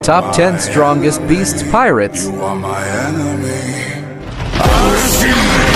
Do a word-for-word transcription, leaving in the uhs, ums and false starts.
Top ten Strongest Beasts Pirates. You are my enemy. I see